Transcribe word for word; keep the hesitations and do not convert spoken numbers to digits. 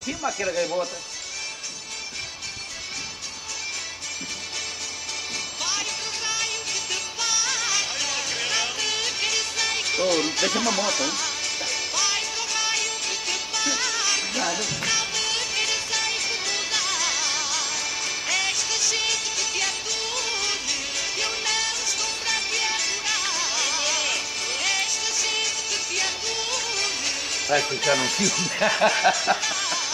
Filma aquela gaivota. Oh, deixa uma moto, hein? Cuidado. Vai ficar no filme.